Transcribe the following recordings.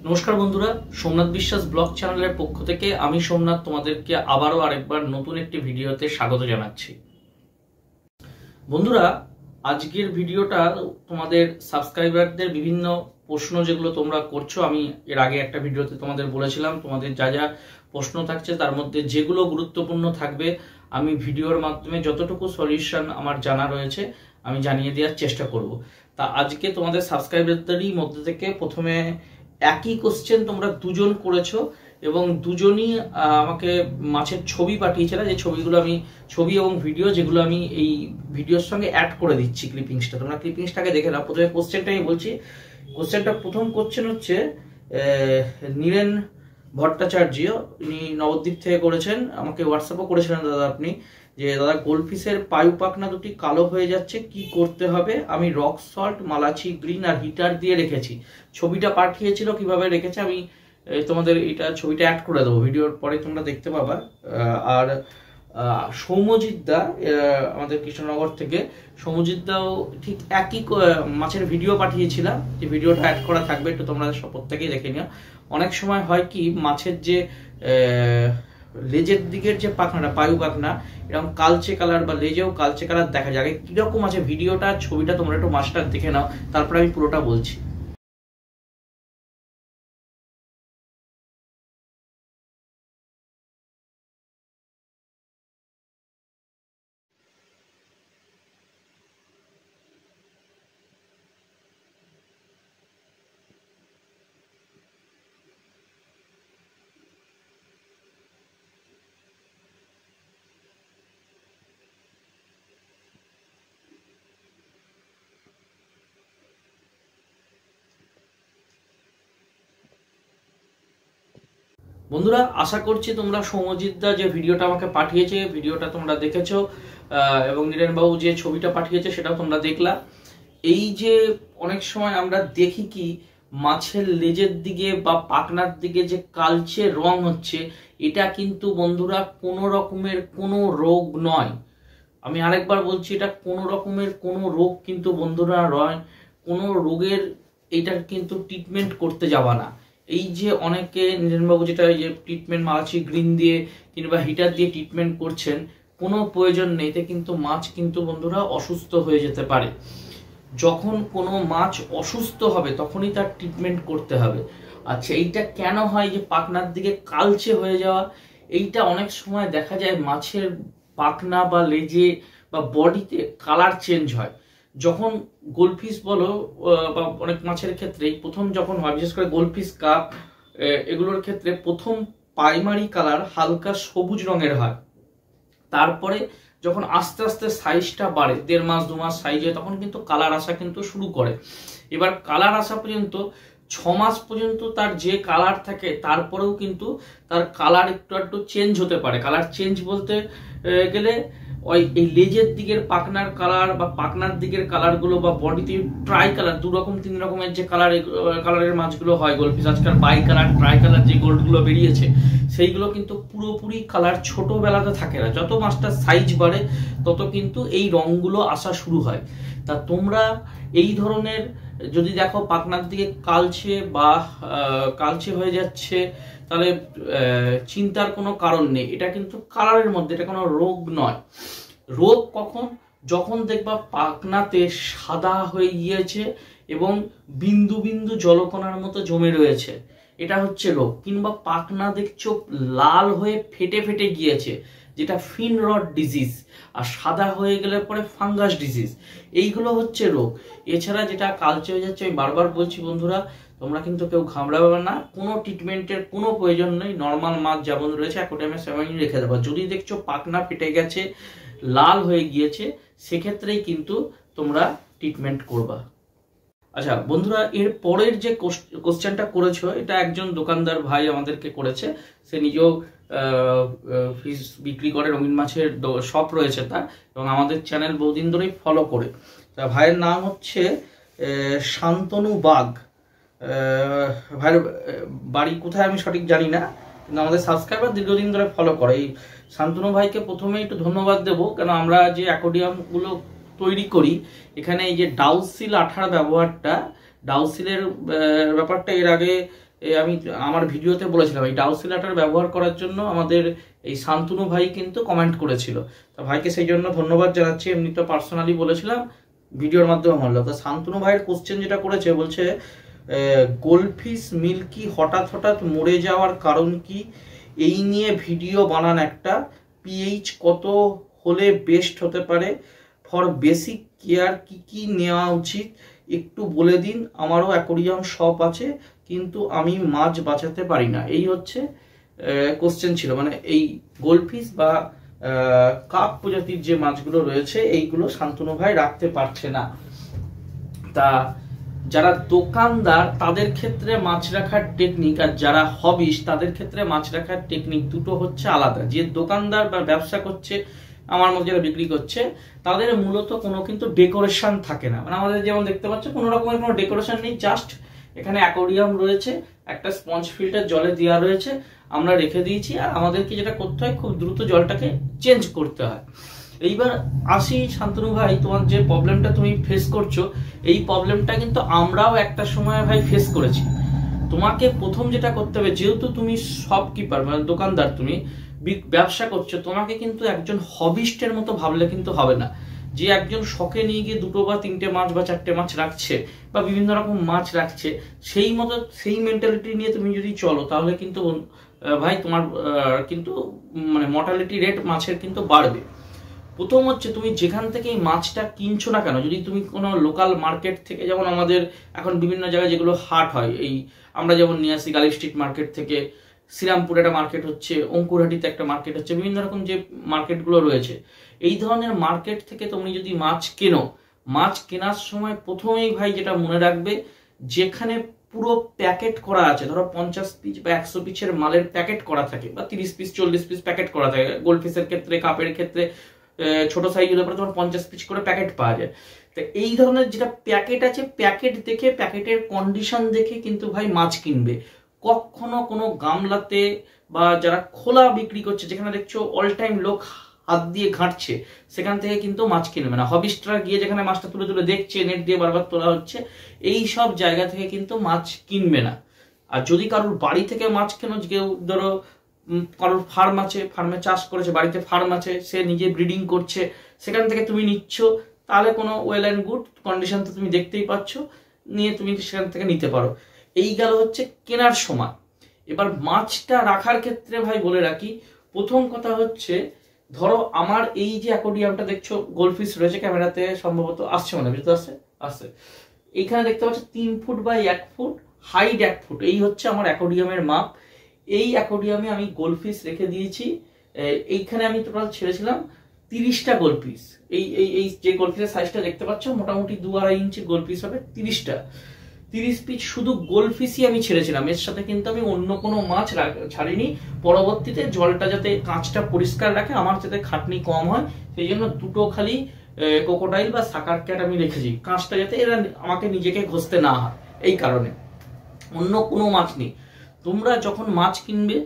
নমস্কার বন্ধুরা, সোমনাথ বিশ্বাস ব্লগ চ্যানেলের পক্ষ থেকে আমি সোমনাথ তোমাদেরকে আবারও আরেকবার নতুন একটি ভিডিওতে স্বাগত জানাচ্ছি। বন্ধুরা, আজকের ভিডিওটা তোমাদের সাবস্ক্রাইবারদের বিভিন্ন প্রশ্ন যেগুলো তোমরা করছো, আমি এর আগে একটা ভিডিওতে তোমাদের বলেছিলাম তোমাদের যা যা প্রশ্ন থাকছে তার মধ্যে যেগুলো গুরুত্বপূর্ণ থাকবে আমি ভিডিওর মাধ্যমে যতটুকু সলিউশন আমার জানা রয়েছে আমি জানিয়ে দেওয়ার চেষ্টা করব। তা আজকে তোমাদের সাবস্ক্রাইবারদেরই মধ্যে থেকে প্রথমে একই কোশ্চেন তোমরা দুজন করেছো এবং দুজনই আমাকে মাছের ছবি পাঠিয়েছিল, যে ছবিগুলো আমি ছবি এবং ভিডিও যেগুলো আমি এই ভিডিওর সঙ্গে অ্যাড করে দিচ্ছি ক্লিপিংসটা, তোমরা ক্লিপিংসটাকে দেখে নাও। প্রথমে কোশ্চেনটা আমি বলছি। কোশ্চেনটা প্রথম কোশ্চেন হচ্ছে নীরেন ভট্টাচার্য, উনি নবদ্বীপ থেকে করেছেন, আমাকে হোয়াটসঅ্যাপও করেছিলেন দাদা আপনি, যে দাদা গোল্ডফিশের পায়ু পাখনা দুটি কালো হয়ে যাচ্ছে, কি করতে হবে? আমি রক সল্ট, মালাচি গ্রিন আর হিটার দিয়ে রেখেছি। ছবিটা পাঠিয়েছিল, কিভাবে রেখেছে আমি তোমাদের এটা ছবিটা অ্যাড করে দেবো, ভিডিওর পরে তোমরা দেখতে পাবা। আর সৌম্যজিৎ দা আমাদের কৃষ্ণনগর থেকে, সৌম্যজিৎ দাও ঠিক একই মাছের ভিডিও পাঠিয়েছিলাম, যে ভিডিওটা অ্যাড করা থাকবে, একটু তোমরা প্রত্যেকেই দেখে নিও। অনেক সময় হয় কি, মাছের যে লেজের দিকের যে পাখনাটা পায়ু পাখনা এরকম কালচে কালার বা লেজেও কালচে কালার দেখা যায়, কিরকম আছে ভিডিওটা ছবিটা তোমরা একটু মাছটা দেখে নাও, তারপরে আমি পুরোটা বলছি। বন্ধুরা, আশা করছি তোমরা সৌম্যজিৎ দা যে ভিডিওটা আমাকে পাঠিয়েছে ভিডিওটা তোমরা দেখেছো, এবং নীরেন বাবু যে ছবিটা পাঠিয়েছে সেটাও তোমরা দেখলা। এই যে অনেক সময় আমরা দেখি কি, মাছের লেজের দিকে বা পাখনার দিকে যে কালচে রং হচ্ছে, এটা কিন্তু বন্ধুরা কোনো রকমের কোনো রোগ নয়। আমি আরেকবার বলছি, এটা কোনো রকমের কোনো রোগ কিন্তু বন্ধুরা নয়, কোনো রোগের এইটার কিন্তু ট্রিটমেন্ট করতে যাবা না। এই যে অনেকে নীরেনবাবু যেটা এই যে ট্রিটমেন্ট মালাচি গ্রিন দিয়ে কিংবা হিটার দিয়ে ট্রিটমেন্ট করছেন, কোনো প্রয়োজন নেই। এতে কিন্তু মাছ কিন্তু বন্ধুরা অসুস্থ হয়ে যেতে পারে। যখন কোনো মাছ অসুস্থ হবে তখনই তার ট্রিটমেন্ট করতে হবে। আচ্ছা, এইটা কেন হয় যে পাখনার দিকে কালচে হয়ে যাওয়া? এইটা অনেক সময় দেখা যায় মাছের পাখনা বা লেজে বা বডিতে কালার চেঞ্জ হয়। যখন গোল্ডফিশ বলো বা অনেক মাছের ক্ষেত্রেই প্রথম যখন হয়, বিশেষ করে গোল্ডফিশ কাপ এগুলোর ক্ষেত্রে প্রথম প্রাইমারি কালার হালকা সবুজ রঙের হয়। তারপরে যখন আস্তে আস্তে সাইজটা বাড়ে, 1.5 মাস 2 মাস সাইজ হয়, তখন কিন্তু কালার আসা কিন্তু শুরু করে। এবার কালার আসা পর্যন্ত 6 মাস পর্যন্ত তার যে কালার থাকে, তারপরেও কিন্তু তার কালার একটু একটু চেঞ্জ হতে পারে। কালার চেঞ্জ বলতে গেলে ওই এই লেজের দিকের পাখনার কালার বা পাখনার দিকের কালারগুলো বা বডিতে ট্রাই কালার, 2 রকম 3 রকমের যে কালারের মাছগুলো হয় গোল্ডফিশ, আজকাল বাই কালার ট্রাই কালার যে গোল্ডগুলো বেরিয়েছে, সেইগুলো কিন্তু পুরোপুরি কালার ছোটবেলাতে থাকে না। যত মাছটার সাইজ বাড়ে তত কিন্তু এই রঙগুলো আসা শুরু হয়। তা তোমরা এই ধরনের যদি দেখো পাখনার দিকে কালচে হয়ে যাচ্ছে, তাহলে চিন্তার কোনো কারণ নেই। এটা কিন্তু কালারের মধ্যে, এটা কোনো রোগ নয়। রোগ কখন? যখন দেখবা পাখনাতে সাদা হয়ে গিয়েছে এবং বিন্দু বিন্দু জলকণার মতো জমে রয়েছে, এটা হচ্ছে রোগ। কিংবা পাখনা দেখছো লাল হয়ে ফেটে ফেটে গিয়েছে, যেটা ফিন রড ডিজিজ। আর সাদা হয়ে গেলে পরে ফাঙ্গাস ডিজিজ, এইগুলো হচ্ছে রোগ। এছাড়া যেটা কালচে হয়ে যাচ্ছে, আমি বারবার বলছি বন্ধুরা, তোমরা কিন্তু কেউ ঘাবড়াবে না, কোনো ট্রিটমেন্টের কোনো প্রয়োজন নেই। নর্মাল মাছ যেমন রয়েছে অ্যাকোয়ারিয়ামে সেভাবেই রেখে দেবো। যদি দেখছো পাখনা ফেটে গেছে, লাল হয়ে গিয়েছে, সেক্ষেত্রেই কিন্তু তোমরা ট্রিটমেন্ট করবা। আচ্ছা বন্ধুরা, এর পরের যে কোশ্চেনটা করেছো, এটা একজন দোকানদার ভাই আমাদেরকে করেছে। সে নিজেও ফিশ বিক্রি করে, রঙিন মাছের শপ রয়েছে তার, এবং আমাদের চ্যানেল বহুদিন ধরেই ফলো করে। তা ভাইয়ের নাম হচ্ছে শান্তনু বাগ। ভাইয়ের বাড়ি কোথায় আমি সঠিক জানি না, কিন্তু আমাদের সাবস্ক্রাইবার দীর্ঘদিন ধরে ফলো করে। এই শান্তনু ভাইকে প্রথমে একটু ধন্যবাদ দেবো, কেন আমরা যে অ্যাকোয়ারিয়ামগুলো তৈরি করি, এখানে এই যে ডাউসিল আঠার ব্যবহারটা, ডাউসিলের ব্যাপারটা এর আগে আমি আমার ভিডিওতে বলেছিলাম এই ডাউসিলাটার ব্যবহার করার জন্য আমাদের এই শান্তনু ভাই কিন্তু কমেন্ট করেছিল। তো ভাইকে সেই জন্য ধন্যবাদ জানাচ্ছি, এমনি তো পার্সোনালি বলেছিলাম, ভিডিওর মাধ্যমে বললো। তো শান্তনু ভাইয়ের কোশ্চেন যেটা করেছে, বলছে গোল্ডফিশ মিল্কি হঠাৎ হঠাৎ মরে যাওয়ার কারণ কি, এই নিয়ে ভিডিও বানান একটা, পিএইচ কত হলে বেস্ট হতে পারে, ফর বেসিক কেয়ার কি কি নেওয়া উচিত একটু বলে দিন, আমারও অ্যাকোরিয়াম শপ আছে কিন্তু আমি মাছ বাঁচাতে পারি না। এই হচ্ছে কোশ্চেন ছিল, মানে এই গোল্ডফিশ বা কাপ প্রজাতির যে মাছগুলো রয়েছে এইগুলো শান্তনু ভাই রাখতে পারছে না। তা যারা দোকানদার তাদের ক্ষেত্রে মাছ রাখার টেকনিক, আর যারা হবিস তাদের ক্ষেত্রে মাছ রাখার টেকনিক দুটো হচ্ছে আলাদা। যে দোকানদার বা ব্যবসা করছে, আমার মধ্যে যারা বিক্রি করছে, তাদের মূলত কোনো কিন্তু ডেকোরেশন থাকে না। মানে আমাদের যেমন দেখতে পাচ্ছ কোনো রকমের কোনো ডেকোরেশন নেই, জাস্ট এখানে অ্যাকোরিয়াম রয়েছে, একটা স্পঞ্জ ফিল্টার জলে দেওয়া রয়েছে, আমরা রেখে দিয়েছি, আর আমাদেরকে যেটা করতে হয় খুব দ্রুত জলটাকে চেঞ্জ করতে হয়। এইবার আসি শান্তনু ভাই, তোমার যে প্রবলেমটা তুমি ফেস করছো, এই প্রবলেমটা কিন্তু আমরাও একটা সময় ভাই ফেস করেছি। তোমাকে প্রথম যেটা করতে হবে, যেহেতু তুমি শপকিপার মানে দোকানদার, তুমি ব্যবসা করছো, তোমাকে কিন্তু একজন হবিস্টের মতো ভাবলে কিন্তু হবে না। যে একজন শখে নিয়ে গিয়ে 2 বা 3টে মাছ বা 4টে মাছ রাখছে বা বিভিন্ন রকম মাছ রাখছে, সেই মতো সেই মেন্টালিটি নিয়ে তুমি যদি চলো, তাহলে কিন্তু ভাই তোমার কিন্তু মানে মর্টালিটি রেট মাছের কিন্তু বাড়বে। প্রথম হচ্ছে তুমি যেখান থেকে এই মাছটা কিনছো না কেন, যদি তুমি কোনো লোকাল মার্কেট থেকে, যেমন আমাদের এখন বিভিন্ন জায়গায় যেগুলো হাট হয়, এই আমরা যেমন নিয়ে আসি গালি স্ট্রিট মার্কেট থেকে, শ্রীরামপুরে একটা মার্কেট হচ্ছে, অঙ্কুরহাটিতে একটা মার্কেট হচ্ছে, বিভিন্ন রকম যে মার্কেটগুলো রয়েছে, এই ধরনের মার্কেট থেকে তুমি যদি মাছ কেনো, মাছ কেনার সময় প্রথমেই ভাই যেটা মনে রাখবে, যেখানে পুরো প্যাকেট করা আছে, ধরো 50 পিস বা 100 পিসের মালের প্যাকেট করা থাকে, বা 30 পিস 40 পিস প্যাকেট করা থাকে, গোল্ডফিশের ক্ষেত্রে, কাপের ক্ষেত্রে, ছোট সাইজের উপরে তোমার 50 পিস করে প্যাকেট পাওয়া যায়। তো এই ধরনের যেটা প্যাকেট আছে, প্যাকেট দেখে, প্যাকেটের কন্ডিশন দেখে কিন্তু ভাই মাছ কিনবে। কখনো কোনো গামলাতে বা যারা খোলা বিক্রি করছে, যেখানে দেখছো অল টাইম লোক হাত দিয়ে ঘাঁটছে, সেখান থেকে কিন্তু মাছ কিনবে না। হবিস্টরা গিয়ে যেখানে মাছটা তুলে তুলে দেখছে, নেট দিয়ে বারবার তোলা হচ্ছে, এই সব জায়গা থেকে কিন্তু মাছ কিনবে না। আর যদি কারোর বাড়ি থেকে মাছ কেনো, কেউ ধরো কারোর ফার্ম আছে, ফার্মে চাষ করেছে, বাড়িতে ফার্ম আছে, সে নিজে ব্রিডিং করছে, সেখান থেকে তুমি নিচ্ছ, তাহলে কোনো ওয়েল অ্যান্ড গুড কন্ডিশন তো তুমি দেখতেই পাচ্ছ, নিয়ে তুমি সেখান থেকে নিতে পারো। এই গেল হচ্ছে কেনার সময়। এবার মাছটা রাখার ক্ষেত্রে ভাই বলে রাখি, প্রথম কথা হচ্ছে, ধরো আমার এই যে অ্যাকোরিয়ামটা দেখছো, গোল্ডফিশ রয়েছে, ক্যামেরাতে সম্ভবত আসছে, মনে বুঝতে আসছে, এইখানে দেখতে পাচ্ছ 3 foot by 1 foot, height 1 foot, এই হচ্ছে আমার অ্যাকোরিয়ামের মাপ। এই অ্যাকোরিয়ামে আমি গোল্ডফিশ রেখে দিয়েছি, এইখানে আমি টোটাল ছেড়েছিলাম 30টা গোল্ডফিশ। এই যে গোল্ডফিশের সাইজটা দেখতে পাচ্ছ, মোটামুটি 2-2.5 ইঞ্চি গোল্ডফিশ হবে 30টা। 30 পিস শুধু গোল্ডফিশই আমি ছেড়েছিলাম, এর সাথে কিন্তু আমি অন্য কোনো মাছ ছাড়িনি। পরবর্তীতে জলটা যাতে কাঁচটা পরিষ্কার রাখে, আমার যাতে খাটনি কম হয়, সেই জন্য 2টো খালি ক্রোকোডাইল বা সাকার ক্যাট আমি রেখেছি, কাঁচটা যাতে এরা আমাকে নিজেকে ঘষতে না হয়, এই কারণে। অন্য কোনো মাছ নেই। তোমরা যখন মাছ কিনবে,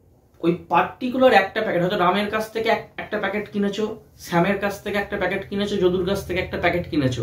ওই পার্টিকুলার একটা প্যাকেট, হয়তো রামের কাছ থেকে একটা প্যাকেট কিনেছো, শ্যামের কাছ থেকে একটা প্যাকেট কিনেছো, যদুর কাছ থেকে একটা প্যাকেট কিনেছো,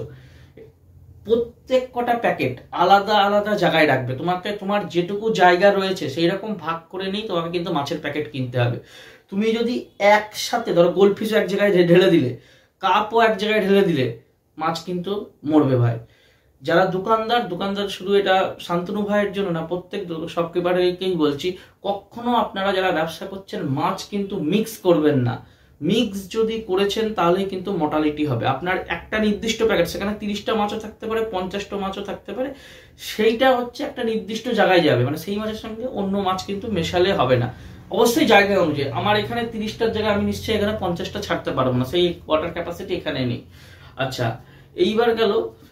প্রত্যেক কটা প্যাকেট আলাদা আলাদা জায়গায় রাখবে। তোমাকে তোমার যেটুকু জায়গা রয়েছে সেই রকম ভাগ করে নিয়ে তোমাকে কিন্তু মাছের প্যাকেট কিনতে হবে। তুমি যদি একসাথে ধরো গোল্ডফিশও এক জায়গায় ঢেলে দিলে, কাপও এক জায়গায় ঢেলে দিলে, মাছ কিন্তু মরবে ভাই। যারা দোকানদার শুধু এটা শান্তনু ভাইয়ের জন্য না, প্রত্যেক শপকিপারকেই বলছি, কখনো আপনারা যারা ব্যবসা করছেন মাছ কিন্তু মিক্স করবেন না। মিক্স যদি করেছেন তাহলে কিন্তু মর্টালিটি হবে। আপনার একটা নির্দিষ্ট প্যাকেট, সেখানে 30টা মাছও থাকতে পারে, 50টা মাছও থাকতে পারে, সেইটা হচ্ছে একটা নির্দিষ্ট জায়গায় যাবে, মানে সেই মাছের সঙ্গে অন্য মাছ কিন্তু মেশালে হবে না। অবশ্যই জায়গা অনুযায়ী, আমার এখানে 30টার জায়গায় আমি নিশ্চয়ই এখানে 50টা ছাড়তে পারবো না, সেই ওয়াটার ক্যাপাসিটি এখানে নেই। আচ্ছা, এইবার গেল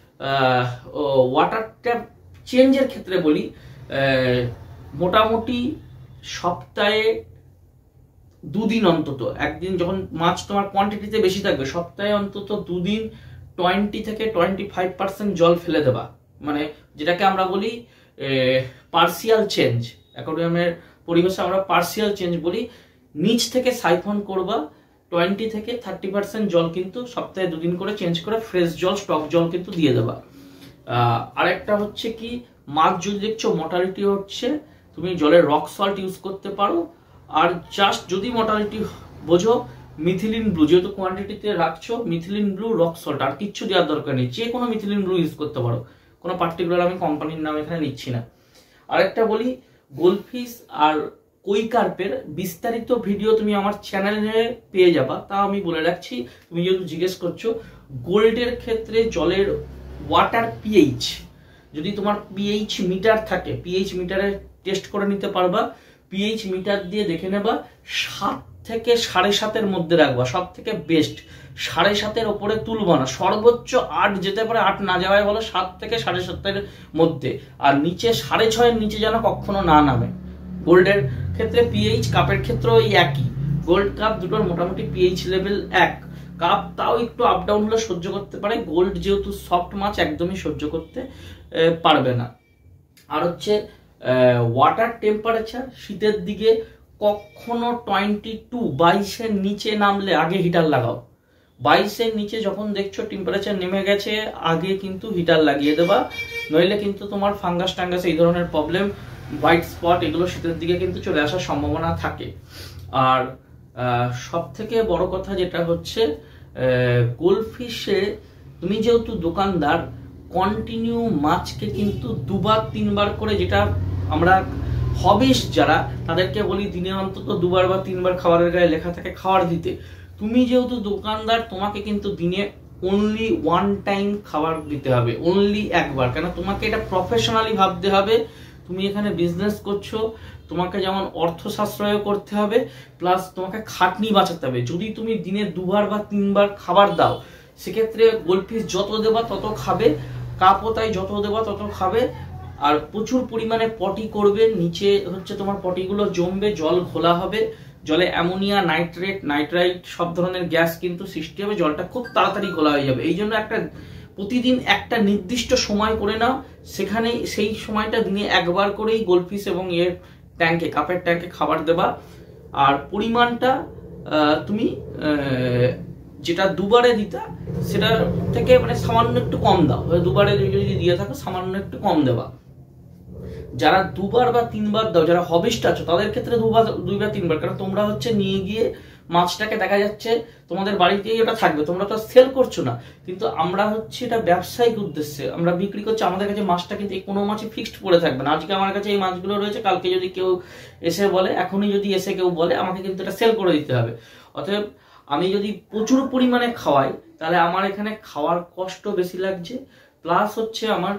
ওয়াটার ট্যাপ চেঞ্জের ক্ষেত্রে বলি, মোটামুটি সপ্তাহে 2 দিন অন্তত, একদিন যখন মাছ তোমার কোয়ান্টিটিতে বেশি থাকবে, সপ্তাহে অন্তত 2 দিন 20 থেকে 25% জল ফেলে দেবা, মানে যেটাকে আমরা বলি পার্সিয়াল চেঞ্জ। অ্যাকোয়ারিয়ামের পরিবেশে আমরা পার্সিয়াল চেঞ্জ বলি। নিচ থেকে সাইফন করবা, 20 থেকে 30% জল কিন্তু সপ্তাহে 2 দিন করে চেঞ্জ করে ফ্রেশ জল, স্টক জল কিন্তু দিয়ে দেবা। আরেকটা হচ্ছে কি, মাছ যদি দেখছো মর্টালিটি হচ্ছে, তুমি জলে রক সল্ট ইউজ করতে পারো। আর জাস্ট যদি মর্টালিটি বোঝো, মিথিলিন ব্লু যেহেতু কোয়ান্টিটিতে রাখছো, মিথিলিন ব্লু, রক সল্ট, আর কিচ্ছু দেওয়ার দরকার নেই, যে কোনো মিথিলিন ব্লু ইউজ করতে পারো, কোনো পার্টিকুলার আমি কোম্পানির নাম এখানে নিচ্ছি না। আরেকটা বলি, গোল্ডফিশ আর কই কার্পের বিস্তারিত ভিডিও তুমি আমার চ্যানেলে পেয়ে যাবা। তা আমি বলে রাখছি, তুমি যেহেতু জিজ্ঞেস করছো, গোল্ডের ক্ষেত্রে জলের ওয়াটার পিএইচ, যদি তোমার পিএইচ মিটার থাকে, পিএইচ মিটারে টেস্ট করে নিতে পারবা। পিএইচ মিটার দিয়ে দেখে নেবা, 7 থেকে 7.5-এর মধ্যে রাখবা, সব থেকে বেস্ট। 7.5-এর ওপরে তুলবা না, সর্বোচ্চ 8 যেতে পারে, 8 না যাওয়াই বলো, 7 থেকে 7.5-এর মধ্যে। আর নিচে 6.5-এর নিচে যেন কখনো না নামে। গোল্ডের ক্ষেত্রে পিএইচ, কাপের ক্ষেত্রেও এই একই, গোল্ড কাপ দুটোর মোটামুটি পিএইচ লেভেল এক। কাপ তাও একটু আপ ডাউন হলে সহ্য করতে পারে, গোল্ড যেহেতু সফট মাছ একদমই সহ্য করতে পারবে না। আর হচ্ছে ওয়াটার টেম্পারেচার, শীতের দিকে কখনো 22-22-এর নিচে নামলে আগে হিটার লাগাও। 22-এর নিচে যখন দেখছো টেম্পারেচার নেমে গেছে, আগে কিন্তু হিটার লাগিয়ে দেবা, নইলে কিন্তু তোমার ফাঙ্গাস টাঙ্গাস এই ধরনের প্রবলেম, হোয়াইট স্পট, এগুলো শীতের দিকে কিন্তু চলে আসার সম্ভাবনা থাকে। আর সব থেকে বড় কথা যেটা হচ্ছে, গোল্ডফিশে তুমি যেহেতু দোকানদার, কন্টিনিউ মাছকে কিন্তু 2-3 বার করে, যেটা আমরা হবিস যারা তাদেরকে বলি দিনে অন্তত 2 বা 3 খাবারের গায়ে লেখা থাকে খাবার দিতে, তুমি যেহেতু দোকানদার, তোমাকে কিন্তু দিনে অনলি 1 টাইম খাবার দিতে হবে, অনলি একবার। কেন, তোমাকে এটা প্রফেশনালি ভাবতে হবে, তুমি এখানে বিজনেস করছো, তোমাকে যেমন অর্থ সাশ্রয় করতে হবে, প্লাস তোমাকে খাটনি বাঁচাতে হবে। যদি তুমি দিনে 2 বা 3 খাবার দাও, সেক্ষেত্রে গোল্ডফিশ যত দেবা তত খাবে, কাপও তাই যত দেবা তত খাবে। আর প্রচুর পরিমাণে পটি করবে, নিচে হচ্ছে তোমার পটিগুলো জমবে, জল ঘোলা হবে, জলে অ্যামোনিয়া, নাইট্রেট, নাইট্রাইট সব ধরনের গ্যাস কিন্তু সৃষ্টি হবে, জলটা খুব তাড়াতাড়ি ঘোলা হয়ে যাবে। এই জন্য প্রতিদিন একটা নির্দিষ্ট সময় করে নাও, সেখানে সেই সময়টা দিনে একবার করেই গোল্ডফিশ এবং এর ট্যাঙ্কে, কাপের ট্যাঙ্কে খাবার দেবা। আর পরিমাণটা তুমি যেটা 2 বারে দিতা সেটা থেকে মানে সামান্য একটু কম দাও, 2 বারে যদি দিয়ে থাকো সামান্য একটু কম দেবা। যারা 2 বা 3 দাও, যারা হবিস্ট আছো, তাদের ক্ষেত্রে 2 বা 3, কারণ তোমরা হচ্ছে নিয়ে গিয়ে মাছটাকে দেখা যাচ্ছে তোমাদের বাড়িতেই ওটা থাকবে, তোমরা তো সেল করছো না, কিন্তু আমরা হচ্ছে এটা ব্যবসায়িক উদ্দেশ্যে আমরা বিক্রি করছি। আমাদের কাছে মাছটা কিন্তু কোনো মাছই ফিক্সড পড়ে থাকবে না, আজকে আমার কাছে এই মাছগুলো রয়েছে, কালকে যদি কেউ এসে বলে, এখনই যদি এসে কেউ বলে, আমাকে কিন্তু এটা সেল করে দিতে হবে। অতএব আমি যদি প্রচুর পরিমাণে খাওয়াই, তাহলে আমার এখানে খাওয়ার কষ্ট বেশি লাগছে, প্লাস হচ্ছে আমার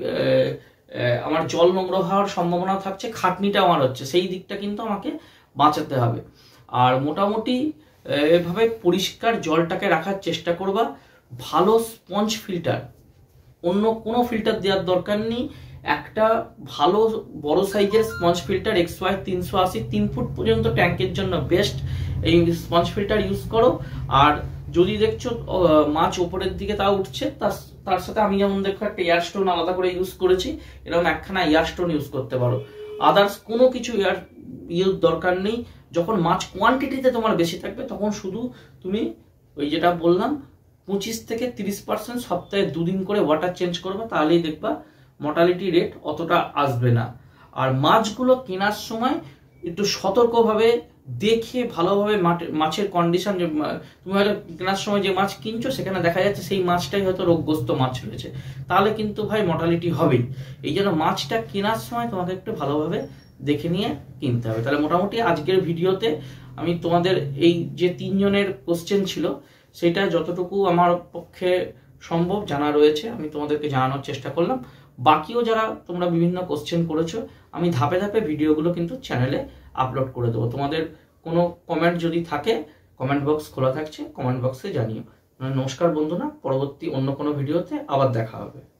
আমার জল নোংরা হওয়ার সম্ভাবনা থাকছে, খাটনিটা আমার হচ্ছে, সেই দিকটা কিন্তু আমাকে বাঁচাতে হবে। আর মোটামুটি এভাবে পরিষ্কার জলটাকে রাখার চেষ্টা করবা। ভালো স্পঞ্জ ফিল্টার, অন্য কোনো ফিল্টার দেওয়ার দরকার নেই, একটা ভালো বড় সাইজের স্পঞ্জ ফিল্টার XY 380, 3 ফুট পর্যন্ত ট্যাঙ্কের জন্য বেস্ট, এই স্পঞ্জ ফিল্টার ইউজ করো। আর যদি দেখছো মাছ ওপরের দিকে তা উঠছে, তার সাথে আমি যেমন দেখো একটা এয়ার স্টোন আলাদা করে ইউজ করেছি, এরকম একখানা এয়ার স্টোন ইউজ করতে পারো। আদার্স কোনো কিছু ইউজ দরকার নেই। যখন মাছ কোয়ান্টিটিতে তোমার বেশি থাকবে, তখন শুধু তুমি ওই যেটা বললাম 25 থেকে 30% সপ্তাহে 2 দিন করে ওয়াটার চেঞ্জ করবে, তাহলেই দেখবা মর্টালিটি রেট অতটা আসবে না। আর মাছগুলো কেনার সময় একটু সতর্কভাবে দেখে, ভালোভাবে মাছের কন্ডিশন, যে তুমি হয়তো কেনার সময় যে মাছ কিনছো সেখানে দেখা যাচ্ছে সেই মাছটাই হয়তো রোগগ্রস্ত মাছ রয়েছে, তাহলে কিন্তু ভাই মর্টালিটি হবেই। এই জন্য মাছটা কেনার সময় তোমাকে একটু ভালোভাবে দেখে নিয়ে কিনতে হবে। তাহলে মোটামুটি আজকের ভিডিওতে আমি তোমাদের এই যে 3 জনের কোশ্চেন ছিল, সেটা যতটুকু আমার পক্ষে সম্ভব জানা রয়েছে আমি তোমাদেরকে জানানোর চেষ্টা করলাম। বাকিও যারা তোমরা বিভিন্ন কোশ্চেন করেছো, আমি ধাপে ধাপে ভিডিওগুলো কিন্তু চ্যানেলে আপলোড করে দেবো। তোমাদের কোনো কমেন্ট যদি থাকে, কমেন্ট বক্স খোলা থাকছে, কমেন্ট বক্সে জানিও। নমস্কার বন্ধুরা, পরবর্তী অন্য কোনো ভিডিওতে আবার দেখা হবে।